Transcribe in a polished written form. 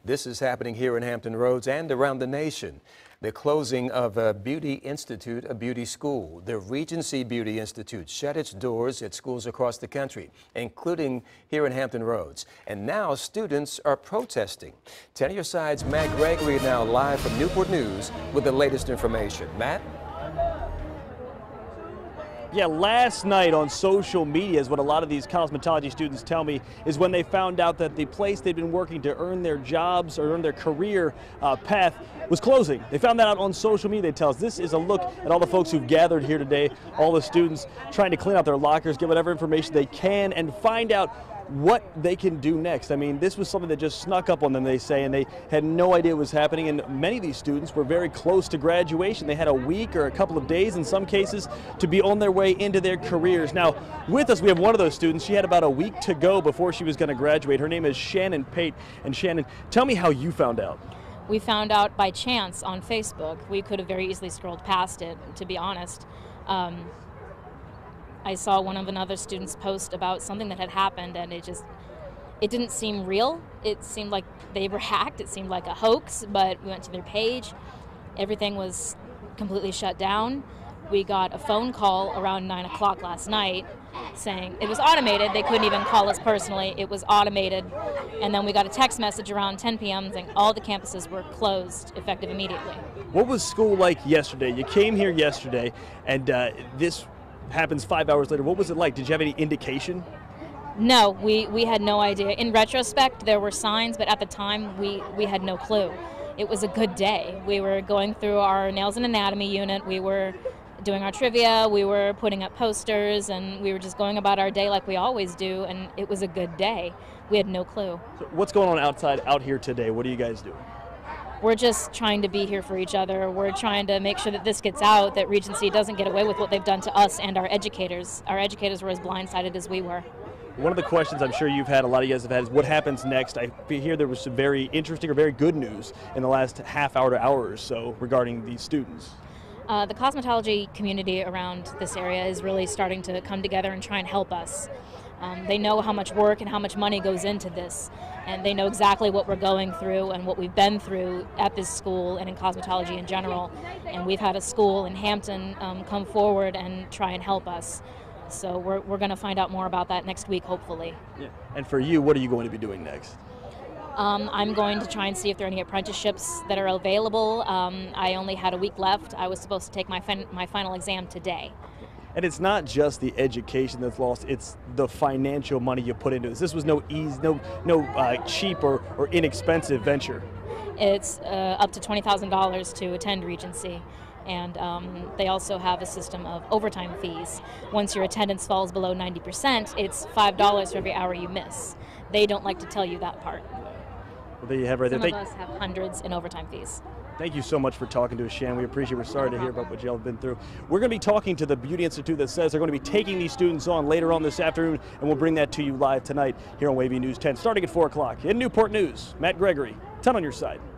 This is happening here in Hampton Roads and around the nation. The closing of a beauty institute, a beauty school. The Regency Beauty Institute shut its doors at schools across the country, including here in Hampton Roads. And now students are protesting. 10 on your side's Matt Gregory now live from Newport News with the latest information. Matt? Yeah, last night on social media is what a lot of these cosmetology students tell me is when they found out that the place they'd been working to earn their jobs or earn their career path was closing. They found that out on social media. They tell us this is a look at all the folks who've gathered here today, all the students trying to clean out their lockers, get whatever information they can, and find out what they can do next. I mean, this was something that just snuck up on them, they say, and they had no idea what was happening. And many of these students were very close to graduation. They had a week or a couple of days in some cases to be on their way into their careers. Now, with us, we have one of those students. She had about a week to go before she was going to graduate. Her name is Shannon Pate. And Shannon, tell me how you found out. We found out by chance on Facebook. We could have very easily scrolled past it, to be honest. I saw one of another student's post about something that had happened, and it didn't seem real. It seemed like they were hacked. It seemed like a hoax, but we went to their page. Everything was completely shut down. We got a phone call around 9 o'clock last night saying it was automated. They couldn't even call us personally. It was automated. And then we got a text message around 10 p.m. saying all the campuses were closed, effective immediately. What was school like yesterday? You came here yesterday, and this happens 5 hours later. What was it like? Did you have any indication? No, we had no idea. In retrospect, there were signs, but at the time, we had no clue. It was a good day. We were going through our nails and anatomy unit. We were doing our trivia. We were putting up posters, and we were just going about our day like we always do, and it was a good day. We had no clue. So what's going on out here today? What are you guys doing? We're just trying to be here for each other. We're trying to make sure that this gets out, that Regency doesn't get away with what they've done to us and our educators. Our educators were as blindsided as we were. One of the questions I'm sure you've had, a lot of you guys have had, is what happens next? I hear there was some very interesting or very good news in the last half hour to hour or so regarding these students. The cosmetology community around this area is really starting to come together and try and help us. They know how much work and how much money goes into this, and they know exactly what we're going through and what we've been through at this school and in cosmetology in general. And we've had a school in Hampton come forward and try and help us. So we're going to find out more about that next week, hopefully. Yeah. And for you, what are you going to be doing next? I'm going to try and see if there are any apprenticeships that are available. I only had a week left. I was supposed to take my final exam today. And it's not just the education that's lost, it's the financial money you put into this. This was no cheap or inexpensive venture. It's up to $20,000 to attend Regency. And they also have a system of overtime fees. Once your attendance falls below 90%, it's $5 for every hour you miss. They don't like to tell you that part. Well, there you have right there. Some of us have hundreds in overtime fees. Thank you so much for talking to us, Shan. We appreciate it. We're sorry to hear about what y'all have been through. We're going to be talking to the Beauty Institute that says they're going to be taking these students on later on this afternoon, and we'll bring that to you live tonight here on WAVY News 10, starting at 4 o'clock. In Newport News, Matt Gregory, 10 on your side.